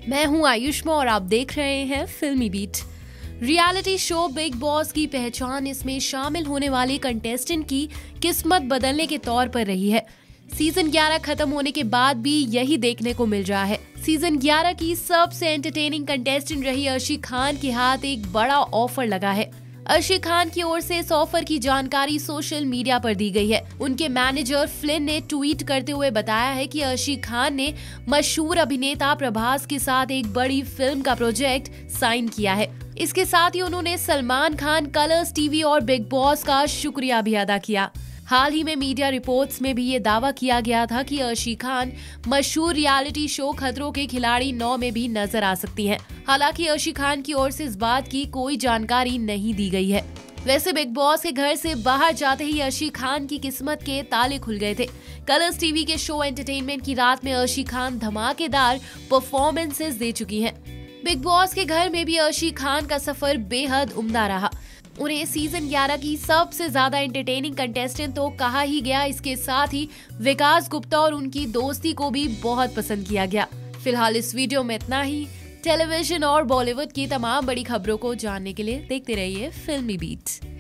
मैं हूं आयुष्मा और आप देख रहे हैं Filmi Beat. Reality show Bigg Boss की पहचान इसमें शामिल होने वाले कंटेस्टेंट की किस्मत बदलने के तौर पर रही है। सीजन 11 खत्म होने के बाद भी यही देखने को मिल रहा है। सीजन 11 की सबसे एंटरटेनिंग कंटेस्टेंट रही अर्शी खान के हाथ एक बड़ा ऑफर लगा है। अर्शी खान की ओर से इस ऑफर की जानकारी सोशल मीडिया पर दी गई है। उनके मैनेजर फ्लिन ने ट्वीट करते हुए बताया है कि अर्शी खान ने मशहूर अभिनेता प्रभास के साथ एक बड़ी फिल्म का प्रोजेक्ट साइन किया है। इसके साथ ही उन्होंने सलमान खान, कलर्स टीवी और बिग बॉस का शुक्रिया भी अदा किया। हाल ही में मीडिया रिपोर्ट्स में भी ये दावा किया गया था कि अर्शी खान मशहूर रियलिटी शो खतरों के खिलाड़ी 9 में भी नजर आ सकती हैं। हालांकि अर्शी खान की ओर से इस बात की कोई जानकारी नहीं दी गई है। वैसे बिग बॉस के घर से बाहर जाते ही अर्शी खान की किस्मत के ताले खुल गए थे। कलर्स टीवी के शो एंटरटेनमेंट की रात में अर्शी खान धमाकेदार परफॉर्मेंसेस दे चुकी हैं। बिग बॉस के घर में भी अर्शी खान का सफर बेहद उम्दा रहा। उन्हें सीजन 11 की सबसे ज्यादा एंटरटेनिंग कंटेस्टेंट तो कहा ही गया, इसके साथ ही विकास गुप्ता और उनकी दोस्ती को भी बहुत पसंद किया गया। फिलहाल इस वीडियो में इतना ही। टेलीविजन और बॉलीवुड की तमाम बड़ी खबरों को जानने के लिए देखते रहिए फिल्मी बीट।